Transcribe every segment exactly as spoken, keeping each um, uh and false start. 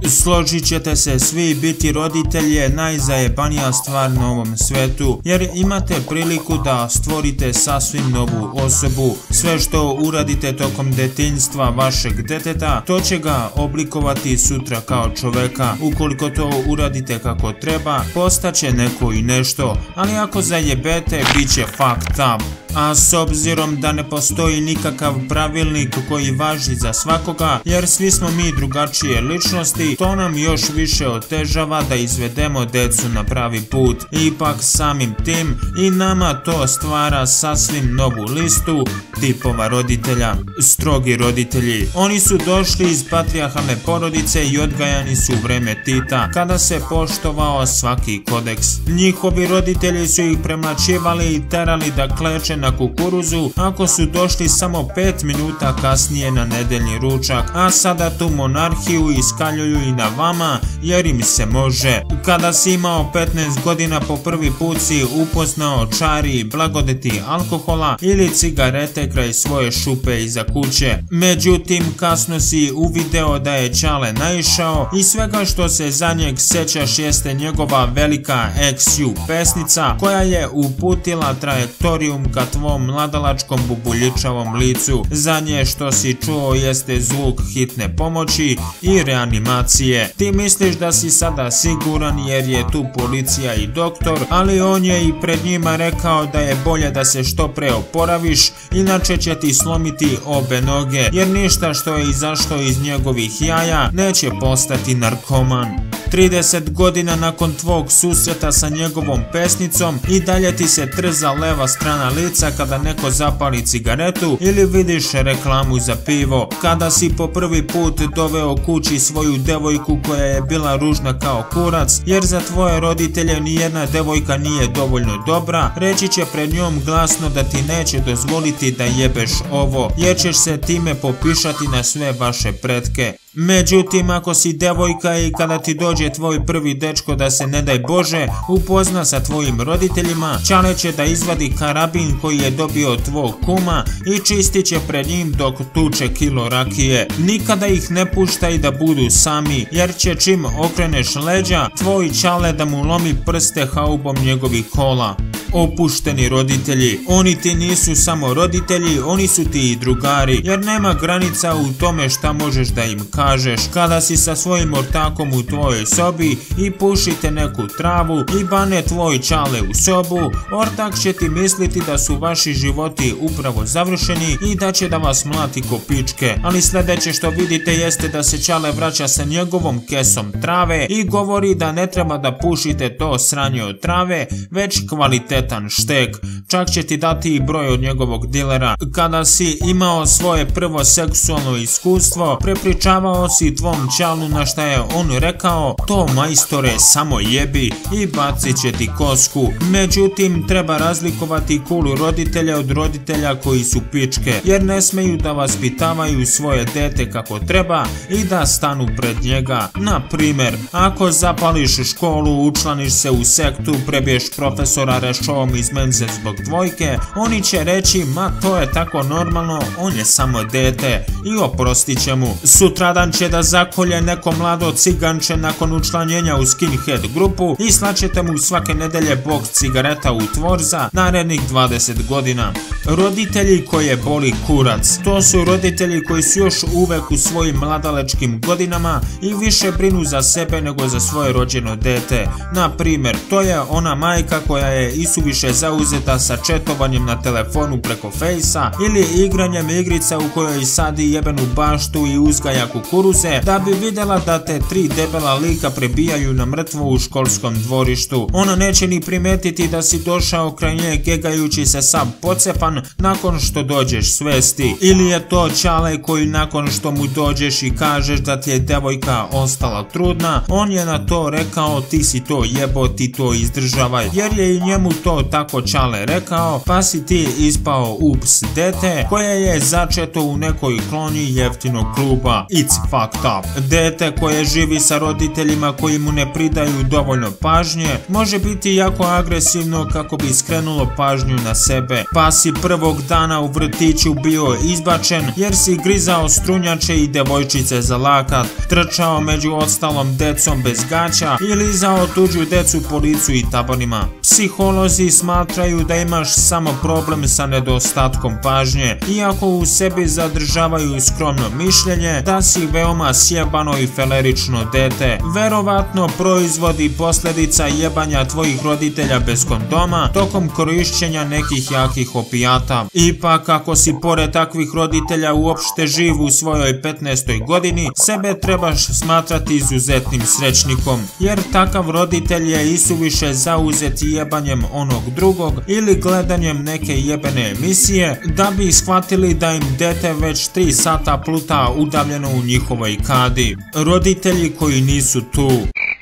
Složit ćete se svi, biti roditelj je najzajebanija stvar na ovom svetu, jer imate priliku da stvorite sasvim novu osobu. Sve što uradite tokom detinjstva vašeg deteta, to će ga oblikovati sutra kao čoveka. Ukoliko to uradite kako treba, postaće neko i nešto, ali ako zajebete, bit će fucked up. A s obzirom da ne postoji nikakav pravilnik koji važi za svakoga, jer svi smo mi drugačije ličnosti, to nam još više otežava da izvedemo decu na pravi put. Ipak samim tim i nama to stvara sasvim novu listu tipova roditelja. Strogi roditelji. Oni su došli iz patrijarhalne porodice i odgajani su u vreme Tita, kada se poštovao svaki kodeks. Njihovi roditelji su ih premlaćivali i terali da kleče na kukuruzu ako su došli samo pet minuta kasnije na nedeljni ručak, a sada tu monarhiju iskaljuju i na vama jer im se može. Kada si imao petnaest godina, po prvi put si upoznao čari i blagodeti alkohola ili cigarete kraj svoje šupe iza kuće. Međutim, kasno si uvideo da je Ćale naišao i svega što se za njeg sećaš jeste njegova velika X U pesnica koja je uputila trajektorijum ka tvom mladalačkom bubuljičavom licu. Zadnje što si čuo jeste zvuk hitne pomoći i reanimacije. Ti misliš da si sada siguran jer je tu policija i doktor, ali on je i pred njima rekao da je bolje da se što pre oporaviš, inače će ti slomiti obe noge, jer ništa što je izašlo iz njegovih jaja neće postati narkoman. trideset godina nakon tvog susreta sa njegovom pesnicom i dalje ti se trza leva strana lica kada neko zapali cigaretu ili vidiš reklamu za pivo. Kada si po prvi put doveo kući svoju devojku koja je bila ružna kao kurac, jer za tvoje roditelje nijedna devojka nije dovoljno dobra, reći će pred njom glasno da ti neće dozvoliti da jebeš ovo, jer ćeš se time popišati na sve vaše pretke. Međutim, ako si devojka i kada ti dođe tvoj prvi dečko da se ne daj Bože upozna sa tvojim roditeljima, Ćale će da izvadi karabin koji je dobio od tvog kuma i čistit će pred njim dok tuče kilo rakije. Nikada ih ne puštaj da budu sami, jer će čim okreneš leđa, tvoj Ćale da mu lomi prste haubom njegovih kola. Opušteni roditelji. Oni ti nisu samo roditelji, oni su ti i drugari, jer nema granica u tome šta možeš da im kažeš. Kada si sa svojim ortakom u tvojoj sobi i pušite neku travu i bane tvoj Ćale u sobu, ortak će ti misliti da su vaši životi upravo završeni i da će da vas mlati ko pičke. Ali sljedeće što vidite jeste da se Ćale vraća sa njegovom kesom trave i govori da ne treba da pušite to sranje od trave, već kvalitetan štek. Čak će ti dati i broj od njegovog dilera. Kada si imao svoje prvo seksualno iskustvo, prepričavao si tvom Ćalu na šta je on rekao: to majstore samo jebi, i bacit će ti kosku. Međutim, treba razlikovati cool roditelja od roditelja koji su pičke, jer ne smeju da vaspitavaju svoje dete kako treba i da stanu pred njega. Na primer, ako zapališ školu, učlaniš se u sektu, prebiješ profesora rešovom iz menze zbog dvojke, oni će reći: ma to je tako normalno, on je samo dete, i oprostit će mu. Sutradan će da zakolje neko mlado ciganče nakon učlanjenja u skinhead grupu i slaćete mu svake nedelje boks cigareta u Tvorza narednih dvadeset godina. Roditelji koje boli kurac. To su roditelji koji su još uvek u svojim mladalačkim godinama i više brinu za sebe nego za svoje rođeno dete. Na primer, to je ona majka koja je isuviše zauzeta sa četovanjem na telefonu preko fejsa ili igranjem igrica u kojoj sadi jebenu baštu i uzgaja kukuruze da bi vidjela da te tri debela lika prebijaju na mrtvo u školskom dvorištu. Ona neće ni primetiti da si došao kraj nje gegajući se sam pocepan nakon što dođeš svesti. Ili je to Ćale koji nakon što mu dođeš i kažeš da ti je devojka ostala trudna, on je na to rekao: ti si to jebo, ti to izdržavaj, jer je i njemu to to tako Čale rekao, pa si ti ispao ups dete koje je začeto u nekoj klonji jeftinog kluba. It's fucked up. Dete koje živi sa roditeljima koji mu ne pridaju dovoljno pažnje može biti jako agresivno kako bi skrenulo pažnju na sebe. Pa si prvog dana u vrtiću bio izbačen jer si grizao strunjače i devojčice za lakat, trčao među ostalom decom bez gaća i lizao tuđu decu po licu i tabanima. Psiholozi smatraju da imaš samo problem sa nedostatkom pažnje, iako u sebi zadržavaju skromno mišljenje da si veoma sjebano i felerično dete, verovatno proizvodi posljedica jebanja tvojih roditelja bez kondoma tokom korišćenja nekih jakih opijata. Ipak ako si pored takvih roditelja uopšte živ u svojoj petnaestoj godini, sebe trebaš smatrati izuzetnim srećnikom, jer takav roditelj je isuviše zauzet jebanjem onog drugog ili gledanjem neke jebene emisije da bi shvatili da im dete već tri sata pluta udavljeno u njihovoj kadi. Roditelji koji nisu tu.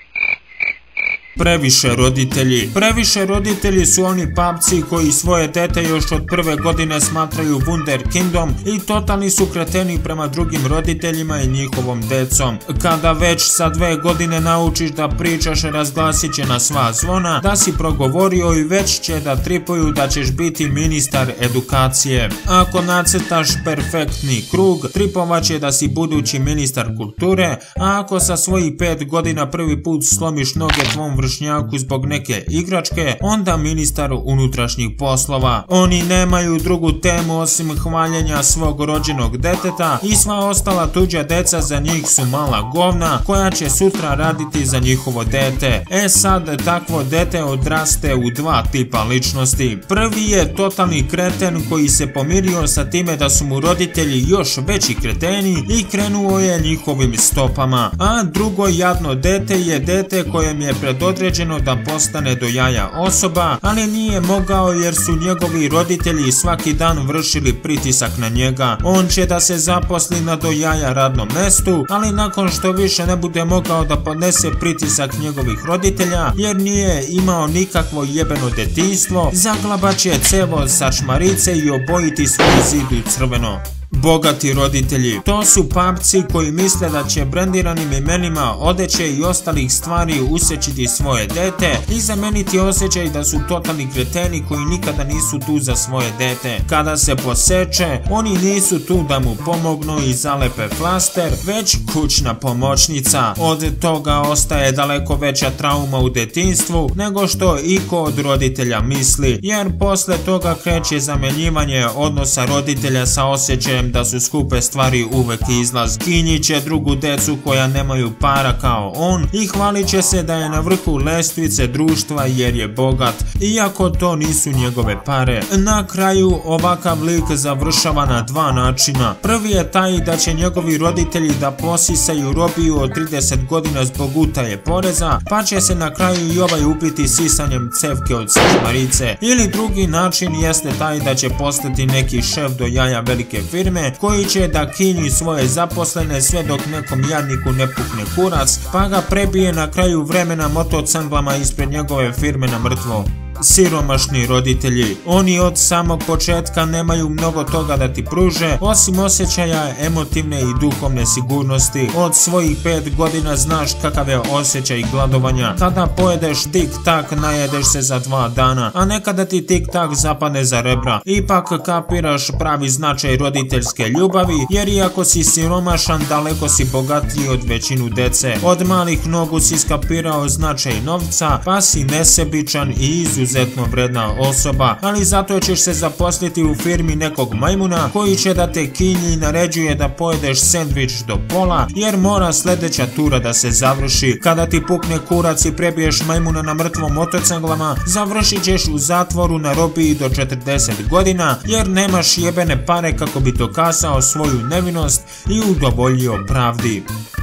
Previše roditelji. Previše roditelji su oni papci koji svoje dete još od prve godine smatraju wunderkindom i totalni su kreteni prema drugim roditeljima i njihovom decom. Kada već sa dve godine naučiš da pričaš, razglasit će na sva zvona da si progovorio i već će da tripuju da ćeš biti ministar edukacije. Ako nacrtaš perfektni krug, tripovat će da si budući ministar kulture, a ako sa svojih pet godina prvi put slomiš noge tvom vršnjaku zbog neke igračke, onda ministar unutrašnjih poslova. Oni nemaju drugu temu osim hvaljenja svog rođenog deteta i sva ostala tuđa deca za njih su mala govna koja će sutra raditi za njihovo dete. E sad, takvo dete odraste u dva tipa ličnosti. Prvi je totalni kreten koji se pomirio sa time da su mu roditelji još veći kreteni i krenuo je njihovim stopama. A drugo jadno dete je dete kojem je predodređeno da postane do jaja osoba, ali nije mogao jer su njegovi roditelji svaki dan vršili pritisak na njega. On će da se zaposli na do jaja radnom mestu, ali nakon što više ne bude mogao da podnese pritisak njegovih roditelja jer nije imao nikakvo jebeno detinjstvo, zaglabaće cevo sa šmarice i obojiti svoj zid u crveno. Bogati roditelji. To su papci koji misle da će brendiranim imenima, odeće i ostalih stvari usečiti svoje dete i zameniti osjećaj da su totalni kreteni koji nikada nisu tu za svoje dete. Kada se poseče, oni nisu tu da mu pomognu i zalepe flaster, već kućna pomoćnica. Od toga ostaje daleko veća trauma u detinjstvu nego što iko od roditelja misli, jer posle toga kreće zamenjivanje odnosa roditelja sa osjećajem da su skupe stvari uvek izlaz. Kinji će drugu decu koja nemaju para kao on i hvalit će se da je na vrhu lestvice društva jer je bogat, iako to nisu njegove pare. Na kraju ovakav lik završava na dva načina. Prvi je taj da će njegovi roditelji da posisaju robiju od trideset godina zbog utaje poreza, pa će se na kraju i ovaj upiti sisanjem cevke od šmarice. Ili drugi način jeste taj da će postati neki šef do jaja velike firme koji će da kinji svoje zaposlene sve dok nekom jadniku ne pukne kurac, pa ga prebije na kraju vremena motocanglama ispred njegove firme na mrtvo. Siromašni roditelji. Oni od samog početka nemaju mnogo toga da ti pruže, osim osjećaja emotivne i duhovne sigurnosti. Od svojih pet godina znaš kakav je osjećaj gladovanja. Kada pojedeš tik-tak, najedeš se za dva dana, a nekada ti tik-tak zapadne za rebra. Ipak kapiraš pravi značaj roditeljske ljubavi, jer iako si siromašan, daleko si bogatiji od većinu dece. Od malih nogu si skapirao značaj novca, pa si nesebičan i izuzetno izuzetno vredna osoba, ali zato ćeš se zaposliti u firmi nekog majmuna koji će da te kinji i naređuje da pojedeš sendvič do pola jer mora sljedeća tura da se završi. Kada ti pukne kurac i prebiješ majmuna na mrtvom motocanglama, završit ćeš u zatvoru na robiji do četrdeset godina jer nemaš jebene pare kako bi dokazao svoju nevinost i udovoljio pravdi.